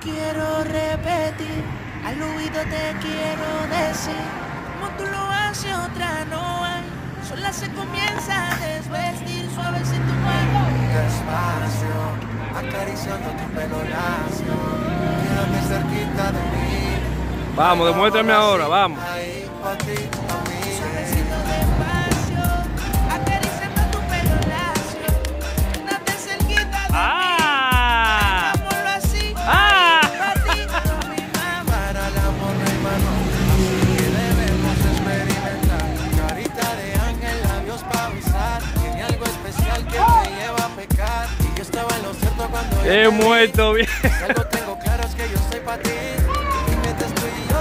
quiero repetir, al oído te quiero decir, como tú lo haces otra no hay, sola se comienza a desvestir, suavecito mano. Despacio, acariciando tu pelo lacio, quédate cerquita de mí. Vamos, demuéstrame ahora, vamos. Ahí, pa' ti, pa' mí. Suavecito despacio, acariciando tu pelo lacio, quédate cerquita de ¡Ah! mí. Hagámoslo así, ¡Ah! pa' ti, pa' mi mamá. Para el amor no hay manual, así que debemos experimentar. Carita de ángel, labios pa' besar. Tiene algo especial que me lleva a pecar. Y yo estaba en lo cierto cuando He yo te vi. muerto bien. Si algo tengo claro es que yo soy pa' ti. Y mientras tú y yo